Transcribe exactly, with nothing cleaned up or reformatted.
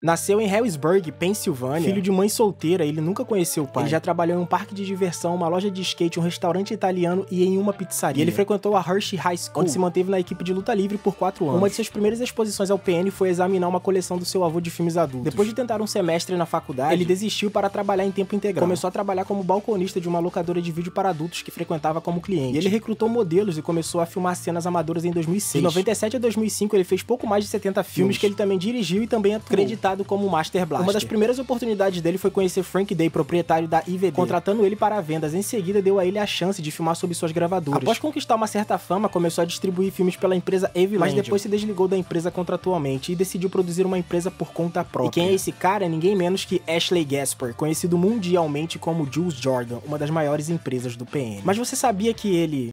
Nasceu em Harrisburg, Pensilvânia. Filho de mãe solteira, ele nunca conheceu o pai. Ele já trabalhou em um parque de diversão, uma loja de skate, um restaurante italiano e em uma pizzaria. E ele frequentou a Hershey High School, onde se manteve na equipe de luta livre por quatro anos. Uma de suas primeiras exposições ao P N foi examinar uma coleção do seu avô de filmes adultos. Depois de tentar um semestre na faculdade, ele desistiu para trabalhar em tempo integral. Começou a trabalhar como balconista de uma locadora de vídeo para adultos que frequentava como cliente. E ele recrutou modelos e começou a filmar cenas amadoras em dois mil e seis. De noventa e sete a dois mil e cinco, ele fez pouco mais de setenta filmes, filmes que ele também dirigiu e também atuou, acreditado como Master Blaster. Uma das primeiras oportunidades dele foi conhecer Frank Day, proprietário da I V D, contratando ele para vendas. Em seguida, deu a ele a chance de filmar sob suas gravadoras. Após conquistar uma certa fama, começou a distribuir filmes pela empresa Aviland, mas depois se desligou da empresa contratualmente e decidiu produzir uma empresa por conta própria. E quem é esse cara é ninguém menos que Ashley Gasper, conhecido mundialmente como Jules Jordan, uma das maiores empresas do P N. Mas você sabia que ele